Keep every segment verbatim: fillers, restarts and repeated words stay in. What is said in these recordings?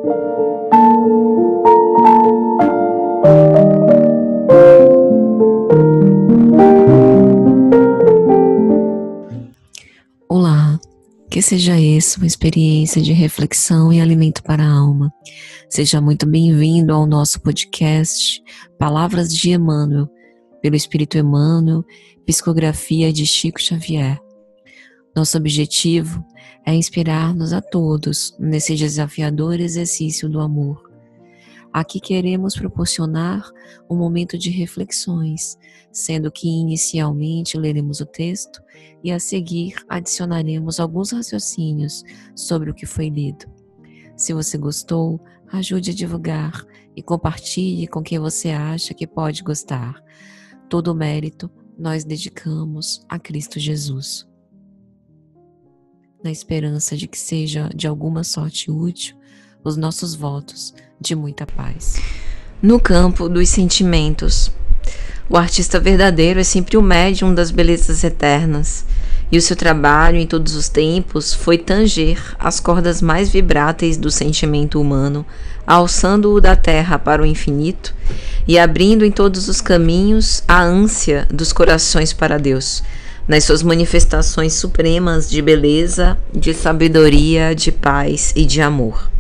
Olá, que seja essa uma experiência de reflexão e alimento para a alma. Seja muito bem-vindo ao nosso podcast Palavras de Emmanuel, pelo Espírito Emmanuel, psicografia de Chico Xavier. Nosso objetivo é inspirar-nos a todos nesse desafiador exercício do amor. Aqui queremos proporcionar um momento de reflexões, sendo que inicialmente leremos o texto e a seguir adicionaremos alguns raciocínios sobre o que foi lido. Se você gostou, ajude a divulgar e compartilhe com quem você acha que pode gostar. Todo o mérito nós dedicamos a Cristo Jesus. Na esperança de que seja de alguma sorte útil os nossos votos de muita paz. No campo dos sentimentos, o artista verdadeiro é sempre o médium das belezas eternas, e o seu trabalho em todos os tempos foi tanger as cordas mais vibráteis do sentimento humano, alçando-o da terra para o infinito e abrindo em todos os caminhos a ânsia dos corações para Deus, nas suas manifestações supremas de beleza, de sabedoria, de paz e de amor.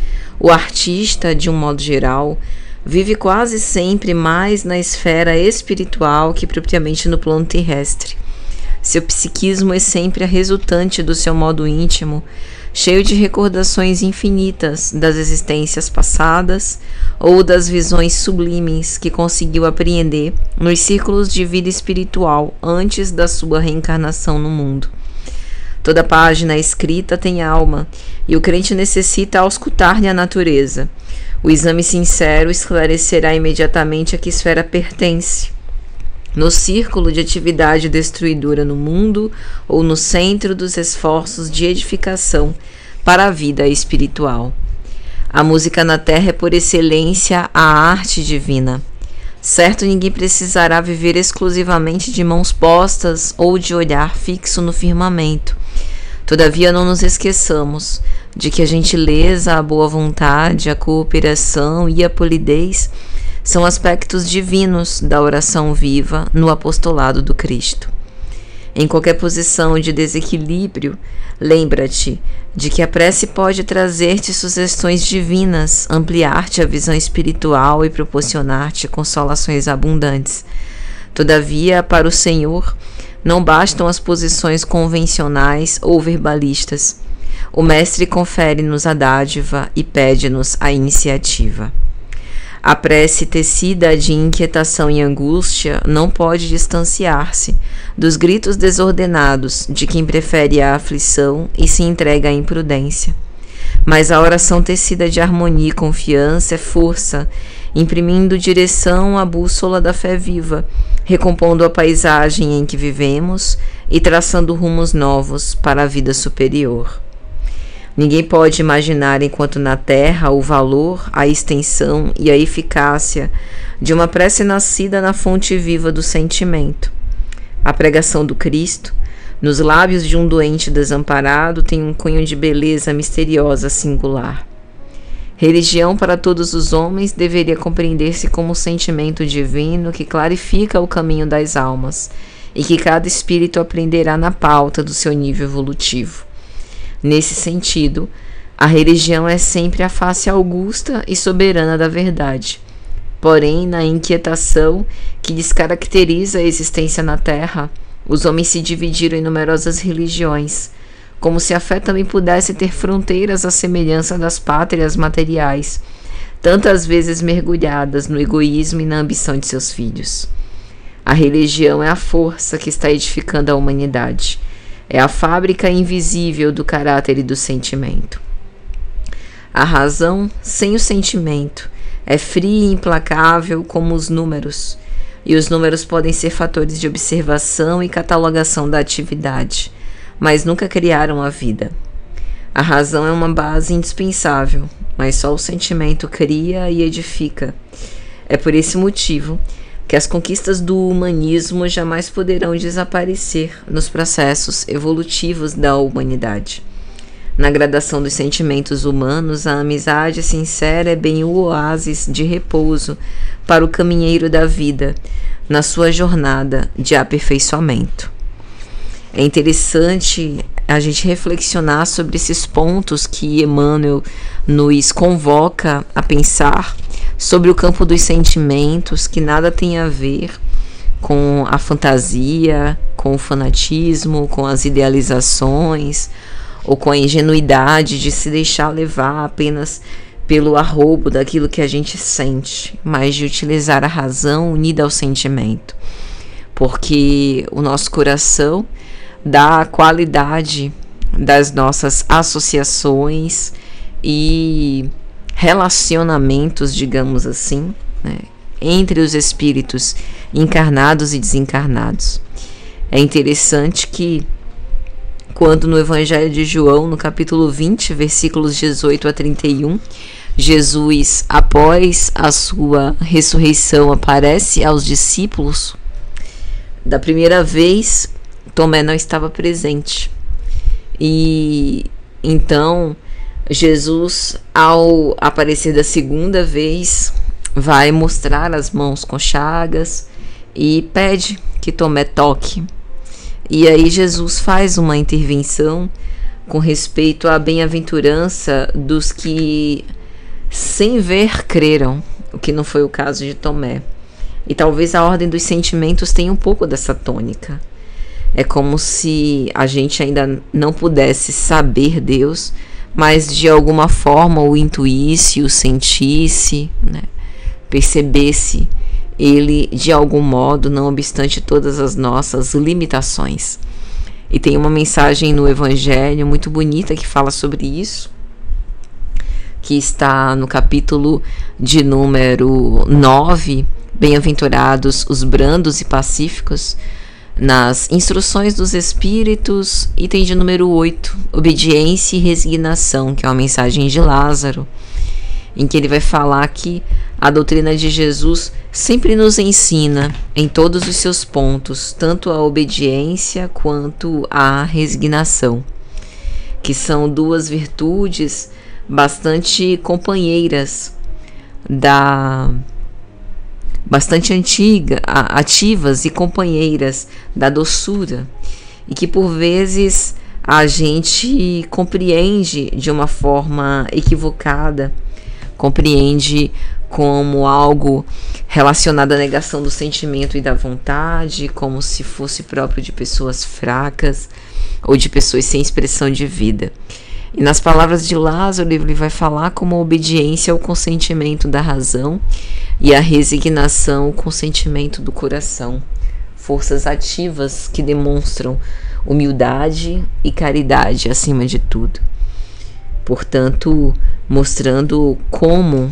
O artista, de um modo geral, vive quase sempre mais na esfera espiritual que propriamente no plano terrestre. Seu psiquismo é sempre a resultante do seu modo íntimo, cheio de recordações infinitas das existências passadas ou das visões sublimes que conseguiu apreender nos círculos de vida espiritual antes da sua reencarnação no mundo. Toda página escrita tem alma, e o crente necessita auscultar-lhe a natureza. O exame sincero esclarecerá imediatamente a que esfera pertence, no círculo de atividade destruidora no mundo ou no centro dos esforços de edificação para a vida espiritual. A música na terra é por excelência a arte divina. Certo, ninguém precisará viver exclusivamente de mãos postas ou de olhar fixo no firmamento. Todavia, não nos esqueçamos de que a gentileza, a boa vontade, a cooperação e a polidez são aspectos divinos da oração viva no apostolado do Cristo. Em qualquer posição de desequilíbrio, lembra-te de que a prece pode trazer-te sugestões divinas, ampliar-te a visão espiritual e proporcionar-te consolações abundantes. Todavia, para o Senhor, não bastam as posições convencionais ou verbalistas. O Mestre confere-nos a dádiva e pede-nos a iniciativa. A prece tecida de inquietação e angústia não pode distanciar-se dos gritos desordenados de quem prefere a aflição e se entrega à imprudência. Mas a oração tecida de harmonia e confiança é força, imprimindo direção à bússola da fé viva, recompondo a paisagem em que vivemos e traçando rumos novos para a vida superior. Ninguém pode imaginar, enquanto na terra, o valor, a extensão e a eficácia de uma prece nascida na fonte viva do sentimento. A pregação do Cristo, nos lábios de um doente desamparado, tem um cunho de beleza misteriosa singular. Religião para todos os homens deveria compreender-se como um sentimento divino que clarifica o caminho das almas e que cada espírito aprenderá na pauta do seu nível evolutivo. Nesse sentido, a religião é sempre a face augusta e soberana da verdade. Porém, na inquietação que descaracteriza a existência na Terra, os homens se dividiram em numerosas religiões, como se a fé também pudesse ter fronteiras à semelhança das pátrias materiais, tantas vezes mergulhadas no egoísmo e na ambição de seus filhos. A religião é a força que está edificando a humanidade. É a fábrica invisível do caráter e do sentimento. A razão, sem o sentimento, é fria e implacável como os números, e os números podem ser fatores de observação e catalogação da atividade, mas nunca criaram a vida. A razão é uma base indispensável, mas só o sentimento cria e edifica. É por esse motivo que as conquistas do humanismo jamais poderão desaparecer nos processos evolutivos da humanidade. Na gradação dos sentimentos humanos, a amizade sincera é bem o oásis de repouso para o caminheiro da vida, na sua jornada de aperfeiçoamento. É interessante a gente reflexionar sobre esses pontos que Emmanuel nos convoca a pensar sobre o campo dos sentimentos, que nada tem a ver com a fantasia, com o fanatismo, com as idealizações ou com a ingenuidade de se deixar levar apenas pelo arrobo daquilo que a gente sente, mas de utilizar a razão unida ao sentimento, porque o nosso coração dá a qualidade das nossas associações e relacionamentos, digamos assim, né, entre os espíritos encarnados e desencarnados. É interessante que quando no Evangelho de João, no capítulo vinte, versículos dezoito a trinta e um, Jesus, após a sua ressurreição, aparece aos discípulos. Da primeira vez, Tomé não estava presente. E então, Jesus, ao aparecer da segunda vez, vai mostrar as mãos com chagas e pede que Tomé toque. E aí Jesus faz uma intervenção com respeito à bem-aventurança dos que sem ver creram, o que não foi o caso de Tomé. E talvez a ordem dos sentimentos tenha um pouco dessa tônica. É como se a gente ainda não pudesse saber Deus, mas de alguma forma o intuísse, o sentisse, né? Percebesse Ele de algum modo, não obstante todas as nossas limitações. E tem uma mensagem no Evangelho muito bonita que fala sobre isso, que está no capítulo de número nove, Bem-aventurados os brandos e pacíficos, nas Instruções dos Espíritos, item de número oito, Obediência e Resignação, que é uma mensagem de Lázaro, em que ele vai falar que a doutrina de Jesus sempre nos ensina, em todos os seus pontos, tanto a obediência quanto a resignação, que são duas virtudes bastante companheiras, da bastante antiga, ativas e companheiras da doçura, e que por vezes a gente compreende de uma forma equivocada, compreende como algo relacionado à negação do sentimento e da vontade, como se fosse próprio de pessoas fracas ou de pessoas sem expressão de vida. E nas palavras de Lázaro, ele vai falar como a obediência ao consentimento da razão e a resignação ao consentimento do coração, forças ativas que demonstram humildade e caridade acima de tudo. Portanto, mostrando como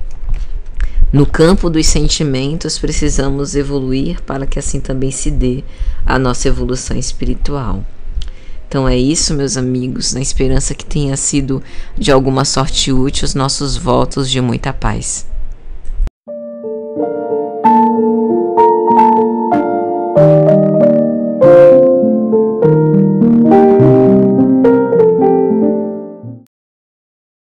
no campo dos sentimentos precisamos evoluir para que assim também se dê a nossa evolução espiritual. Então é isso, meus amigos, na esperança que tenha sido de alguma sorte útil os nossos votos de muita paz.